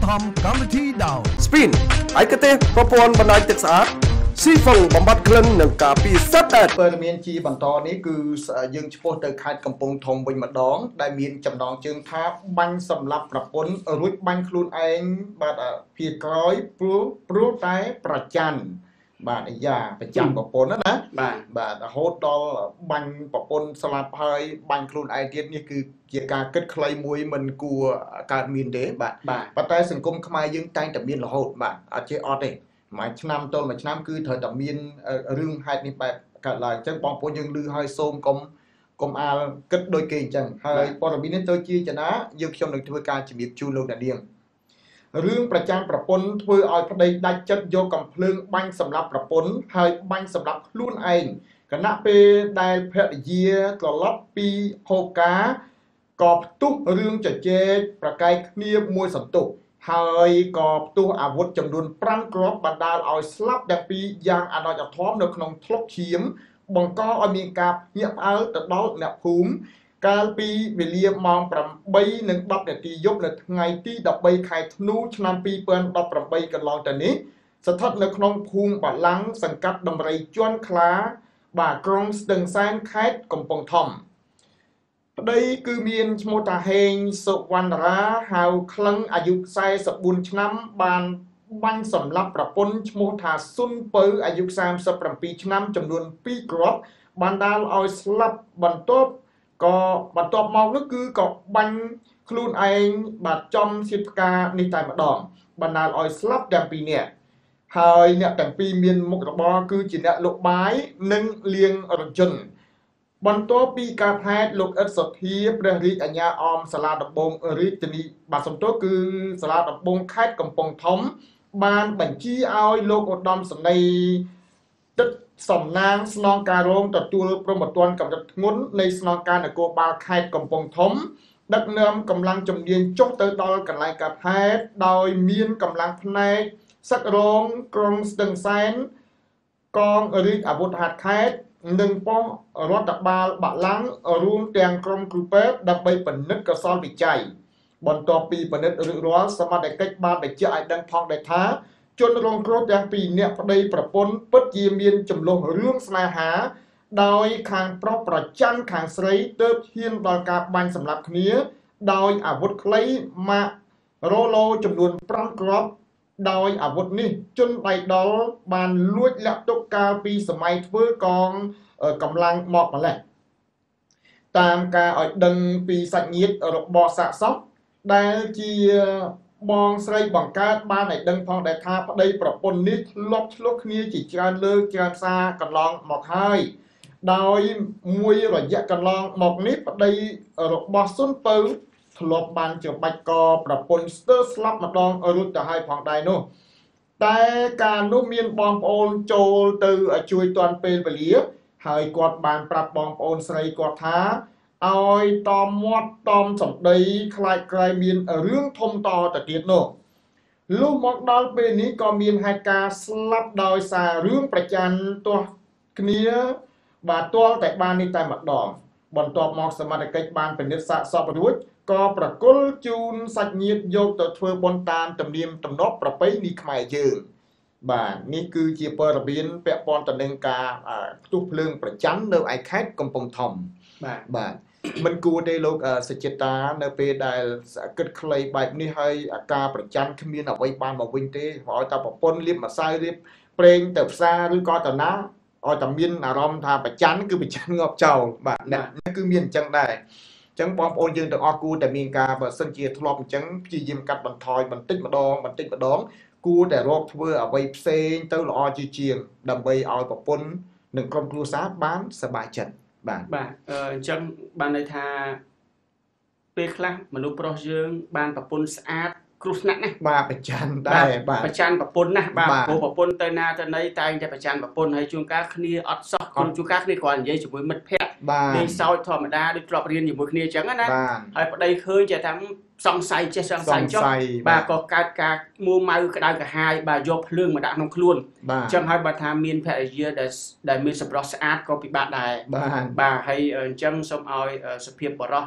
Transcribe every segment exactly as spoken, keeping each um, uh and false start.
មកម្មវិធីដោ Spin ឯកទេសប្រព័ន្ធបណ្ដាញទឹកស្អាត ស៊ីហ្វុងបំបត្តិក្លិននិងការពារសត្វល្អិតព័ត៌មានជាបន្តនេះគឺយើងឆ្ពោះទៅខេត្តកំពង់ធំវិញម្ដងដែលមានចំណងជើងថាបាញ់សម្លាប់ប្រពន្ធរួចបាញ់ខ្លួនឯងបាទភៀសក្រោយព្រោះព្រោះតែប្រច័ណ្ឌបាទអាយ៉ាប្រចាំប្រពន្ធណាបាទបាទរហូតដល់បាញ់ប្រពន្ធស្លាប់ហើយបាញ់ខ្លួនឯងទៀតនេះគឺជាការគិតខ្លីមួយមិនគួរកើតមានទេបាទប៉ុន្តែសង្គមខ្មែរយើងតែងតែមានរហូតបាទអត់ចេះអត់ទេមួយឆ្នាំទល់មួយឆ្នាំគឺត្រូវតែមានរឿងហេតុនេះបែបកើតឡើងអញ្ចឹងបងប្អូនយើងឮហើយសូមកុំកុំអាលគិតដូចគេអញ្ចឹងហើយព័ត៌មាននេះទៅជាចនាយើងខ្ញុំនឹងធ្វើការជំរាបជូនលោកអ្នកនាងរឿងប្រចាំប្រពន្ធធ្វើឲ្យប្តីដាច់ចិត្តយកកំភ្លើងបាញ់សម្លាប់ប្រពន្ធហើយបាញ់សម្លាប់ខ្លួនឯងគណៈពេលដែលភរិយាត្រឡប់ពីហូបការក៏ផ្ទុះរឿងជជែកប្រកែកគ្នាមួយសន្ទុះហើយក៏ផ្ទុះអាវុធចំនួនប្រាំគ្រាប់បណ្ដាលឲ្យស្លាប់ទាំងពីរយ៉ាងអនាចធមនៅក្នុងថ្លុកឈាមបង្កឲ្យមានការភ្ញាក់ផ្អើលទៅដល់អ្នកភូមិកាលពីវេលាម៉ោងប្រាំបីនិងដប់នាទីយប់នៅថ្ងៃទីដប់បីខែធ្នូឆ្នាំពីរពាន់ដប់ប្រាំបីកន្លងទៅនេះស្ថិតនៅក្នុងភូមិបាឡាំងសង្កាត់ដំរីជាន់ខ្លាបាទក្រុងស្ទឹងសែនខេត្តកំពង់ធំប្តីគឺមានឈ្មោះតាហេងសុវណ្ណរាហៅក្លឹងអាយុសែសិបបួនឆ្នាំបានបាញ់សម្លាប់ប្រពន្ធឈ្មោះថាស៊ុនពៅអាយុសាមសិបប្រាំពីរឆ្នាំចំនួនពីរគ្រាប់បានដាល់ឲ្យស្លាប់បន្ទាប់ក៏បន្ទាប់មកនោះគឺក៏បាញ់ខ្លួនឯងបាទចំសៀតផ្កានេះតែម្ដងបណ្ដាលឲ្យស្លាប់ទាំងពីរនាក់ហើយអ្នកទាំងពីរមានមុខរបរគឺជាអ្នកលក់បាយនិងលាងរថយន្តបន្ទាប់ពីការហេតុលោកអ៊ិតសុធាព្រះរាជអាជ្ញាអមសាលាដំបងរាជធានីបាទសំទោសគឺសាលាដំបងខេត្តកំពង់ធំបានបញ្ជាឲ្យលោកឧត្តមសេនីយ៍ទឹកសំណាងស្នងការរងទទួលព្រហ្មទណ្ឌកម្រិតធ្ងន់នៃស្នងការនគរបាលខេត្តកំពង់ធំដឹកនាំកម្លាំងជំនាញចុះទៅដល់កន្លែងកើតហេតុដោយមានកម្លាំងផ្នែកសឹករងក្រុងស្ទឹងសែនកងរាជអាវុធហត្ថខេត្តនិងប៉ុស្តិ៍រដ្ឋបាលបាឡាំងរួមទាំងក្រុមគ្រូពេទ្យដើម្បីពិនិត្យកសលវិច័យបន្ទាប់ពីពិនិត្យរួចរាល់សមត្ថកិច្ចបានបញ្ជាក់ឲ្យដឹងផងដែរថាជនរងគ្រោះទាំងពីរនាក់ប្តីប្រពន្ធពិតជាមានចំនួនរឿងស្នេហាដោយខាងប្រុសប្រច័ណ្ឌខាងស្រីទើបហ៊ានដល់ការបាញ់សម្លាប់គ្នាដោយអាវុធខ្លីម៉ាករ៉ូឡូចំនួនប្រាំគ្រាប់ដោយអាវុធនេះជនដៃដល់បានលួចលាក់ទុកកាលពីសម័យធ្វើកងកម្លាំងមកម្លេះតាមការឲ្យដឹងពីសាច់ញាតិរបស់សាកសពដែលជាបងស្រីបង្កើតបានឲ្យដឹងផងដែរថាប្តីប្រពន្ធនេះធ្លាប់ឆ្លោះគ្នាជាច្រើនលើកច្រើនសារកន្លងមកហើយដោយមួយរយៈកន្លងមកនេះប្តីរបស់ស៊ុនពៅធ្លាប់បានច្របាច់កប្រពន្ធស្ទើរស្លាប់ម្ដងរួចទៅហើយផងដែរនោះតែការនោះមានបងប្អូនចូលទៅជួយទាន់ពេលវេលាហើយគាត់បានប្រាប់បងប្អូនស្រីគាត់ថាឲ្យតមមាត់តមសម្ដីខ្លាចក្រែងមានរឿងធំតទៅទៀតនោះលុះមកដល់ពេលនេះក៏មានហេតុការណ៍ស្លាប់ដោយសាររឿងប្រច័ណ្ឌទាស់គ្នាបាទទាល់តែបាននេះតែម្ដងបន្ទាប់មកសមត្ថកិច្ចបានពិនិត្យសាកសពរួចក៏ប្រគល់ជូនសាច់ញាតិយកទៅធ្វើបុណ្យតាមទំនៀមទម្លាប់ប្រពៃណីខ្មែរយើងបាទនេះគឺជាព័ត៌មានពាក់ព័ន្ធទៅនឹងការផ្ទុះភ្លើងប្រច័ណ្ឌនៅឯខេត្តកំពង់ធំបាទបាទមិនគួរទេលោកសុចិតានៅពេលដែលគិតខ្លីបែបនេះហើយអាការប្រច័ណ្ឌគ្មានអ្វីបានមកវិញទេឲ្យតែប្រពន្ធលៀបម្សៅលៀបប្រេងទៅផ្សារឬក៏ទៅណាឲ្យតែមានអារម្មណ៍ថាប្រច័ណ្ឌគឺប្រច័ណ្ឌងាប់ចោលបាទនេះគឺមានអញ្ចឹងដែរអញ្ចឹងបងប្អូនយើងទាំងអស់គួរតែមានការបើសិនជាធ្លាប់អញ្ចឹងព្យាយាមកាត់បន្ថយបន្តិចម្ដងបន្តិចម្ដងគួរតែរកធ្វើអ្វីផ្សេងទៅល្អជាជាងដើម្បីឲ្យប្រពន្ធនិងក្រុមគ្រួសារបានសប្បាយចិត្តបាទបាទអញ្ចឹងបានន័យថាពេលខ្លះមនុស្សប្រុសយើងបានប្រពន្ធស្អាតគ្រោះថ្នាក់ណាបាទប្រច័ណ្ឌដែរបាទប្រច័ណ្ឌប្រពន្ធណាបាទព្រោះប្រពន្ធទៅណាទៅណីតែងតែប្រច័ណ្ឌប្រពន្ធហើយជួនកាលគ្នាអត់សោះខ្លួនជួនកាលគ្នាគ្រាន់និយាយជាមួយមិត្តភ័ក្តិលេងសើចធម្មតាដូចធ្លាប់រៀនជាមួយគ្នាអញ្ចឹងណាហើយប្តីឃើញចេះថាសង្ស័យចេះសង្ស័យចុះបាទក៏កើតការមួម៉ៅក្តៅក្រហាយបាទយកភ្លើងមកដាក់ក្នុងខ្លួនអញ្ចឹងហើយបើថាមានភរិយាដែលដែលមានសម្រស់ស្អាតក៏ពិបាកដែរបាទបាទហើយអញ្ចឹងសូមឲ្យសុភាពបរោះ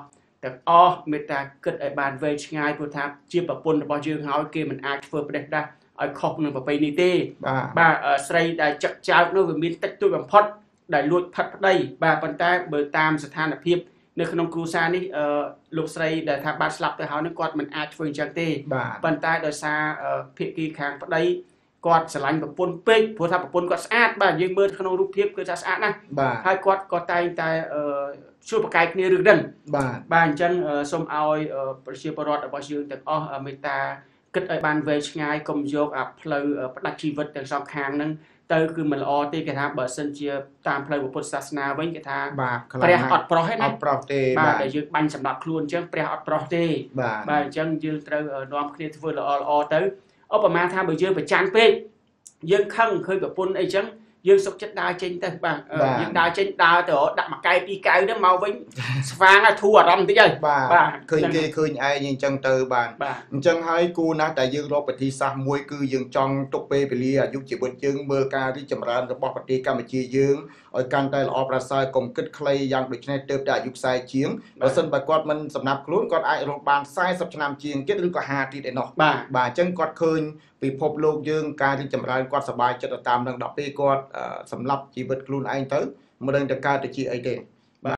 ទាំងអស់មេត្តាគិតឲ្យបានវែងឆ្ងាយព្រោះថាជាប្រពន្ធរបស់យើងហើយគេមិនអាចធ្វើប្រទេសដាស់ឲ្យខុសនឹងប្រពៃនេះទេបាទស្រីដែលចឹកចោកនោះវាមានតិចតួចបំផុតដែលលួចផាត់ប្តីបាទប៉ុន្តែបើតាមស្ថានភាពនៅក្នុងគ្រួសារនេះអឺលោកស្រីដែលថាបានស្លាប់ទៅហើយនឹងគាត់មិនអាចធ្វើអញ្ចឹងទេប៉ុន្តែដោយសារភាគីខាងប្តីគាត់ស្រឡាញ់ប្រពន្ធពេកព្រោះថាប្រពន្ធគាត់ស្អាតបាទយើងមើលក្នុងរូបភាពគឺថាស្អាតណាស់ហើយគាត់ក៏តែងតែអឺជួយប្រកែកគ្នារឿងហ្នឹងបាទបាទអញ្ចឹងសូមឲ្យប្រជាពលរដ្ឋរបស់យើងទាំងអស់មេត្តាគិតឲ្យបានវែងឆ្ងាយកុំយកអាផ្លូវផ្ដាច់ជីវិតទាំងសងខាងហ្នឹងទៅគឺមិនល្អទេគេថាបើសិនជាតាមផ្លូវពុទ្ធសាសនាវិញគេថាព្រះអត់ប្រុសទេណាអត់ប្រុសទេបាទតែយើងបាញ់សម្រាប់ខ្លួនអញ្ចឹងព្រះអត់ប្រុសទេបាទអញ្ចឹងយើងត្រូវនាំគ្នាធ្វើល្អល្អទៅឧបមាថាបើយើងប្រច័ណ្ឌពេកយើងខឹងឃើញប្រពន្ធអីចឹងយើងសុខចិត្តដើរចេញទៅបាទយើងដើរចេញដើរទៅដាក់មួយកែពីរកែវហ្នឹងមកវិញស្វាងឲ្យធូរអារម្មណ៍តិចហើយបាទឃើញគេឃើញឯងអញ្ចឹងទៅបាទអញ្ចឹងហើយគូណាស់តែយើងរកវិធីសាស្ត្រមួយគឺយើងចង់ទុកពេលវេលាអាយុជីវិតយើងមើលការរីកចម្រើនរបស់ប្រទេសកម្ពុជាយើងឲ្យកាន់តែល្អប្រសើរកុំគិតខ្លីយ៉ាងដូចនេះទើបតែអាយុខ្សែជាងបើសិនបើគាត់មិនសំណាប់ខ្លួនគាត់អាចរកបានសែសិបឆ្នាំជាងទៀតឬក៏ហាសិបទៀតឯណោះបាទអញ្ចឹងគាត់ឃើញពិភពលោកយើងការរីកចម្រើនគាត់សប្បាយចិត្តតាមនឹងដល់ពេលគាត់សម្លាប់ជីវិតខ្លួនឯងទៅមិនដឹងទៅកើតទៅជាអីទេ